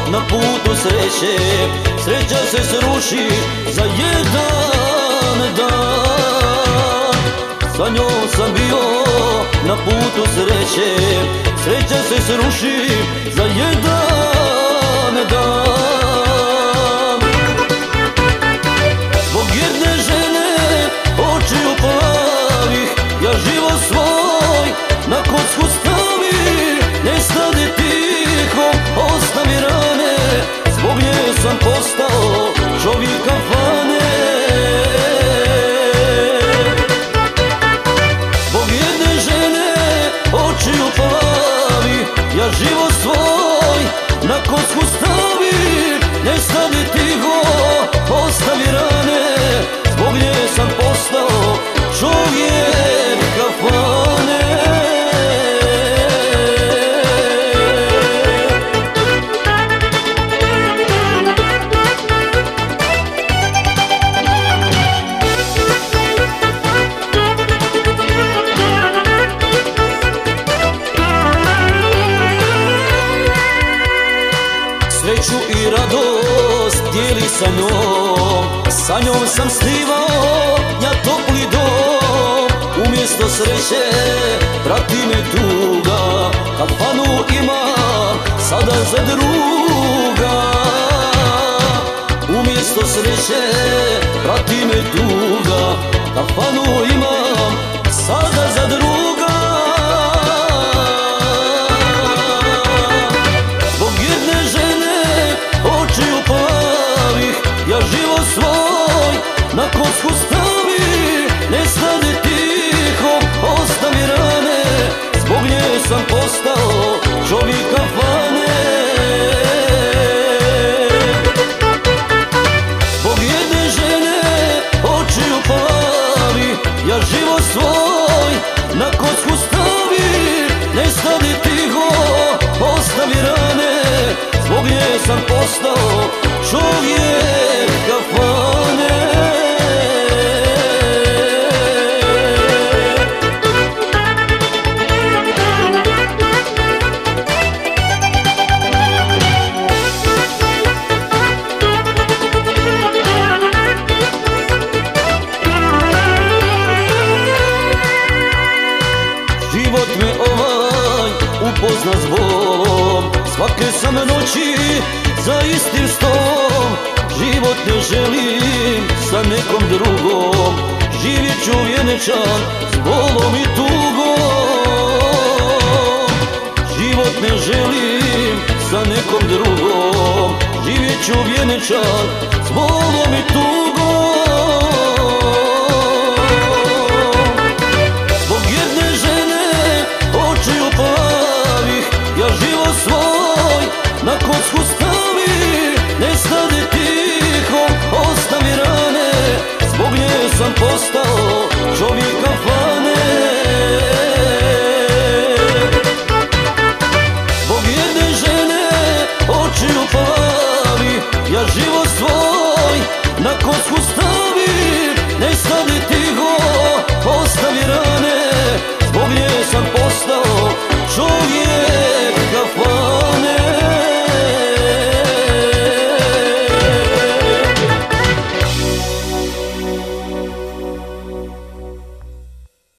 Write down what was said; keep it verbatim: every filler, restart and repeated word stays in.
na putu sreće, sreća se sruši za jedan dan. Sa njom sam bio na putu sreće, sreća se sruši za jedan dan. Zbog jedne žene očiju plavih, ja život svoj na kocku stavih. Ne stade tiho, ostavi rane, zbog nje sam postao čovjek kafane. Zbog jedne žene očiju plavih, ja život svoj na kocku stavih. Ne stade tiho, ostavi rane, zbog nje sam postao čovjek kafane. Sreću i radost dijeli sa njom, sa njom sam snivao ja topli dom. Umjesto sreće prati me tuga, kafanu imam sada za druga. Umjesto sreće prati me tuga, kafanu imam sada za druga. Zbog jedne žene očiju plavih, ja život svoj na kocku stavih. Ne stade tiho, ostavi rane, zbog nje sam postao čovjek kafane. Zbog jedne žene očiju plavih, ja život svoj na kocku stavih. Ne stade tiho, ostavi rane, zbog nje sam postao čovjek kafane. Život me ovaj upozna s bolom, svake sam noći za istim stolom. Život ne želim sa nekom drugom, živjet ću vjenečan s bolom i tugom. Život ne želim sa nekom drugom, živjet ću vjenečan s bolom i tugom. Zbog jedne žene očiju plavih, ja život svoj na kocku stavih. Ne stade tiho, ostavi rane, zbog nje sam postao čovjek kafane. Zbog jedne žene očiju plavih, ja život svoj na kocku stavih.